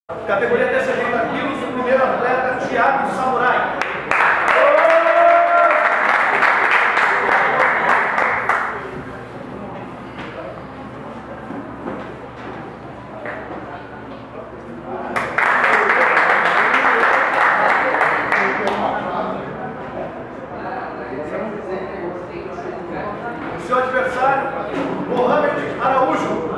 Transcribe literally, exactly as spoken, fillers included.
Categoria até setenta quilos, o primeiro atleta, Thiago Samurai. O seu adversário, Mohamed Araújo.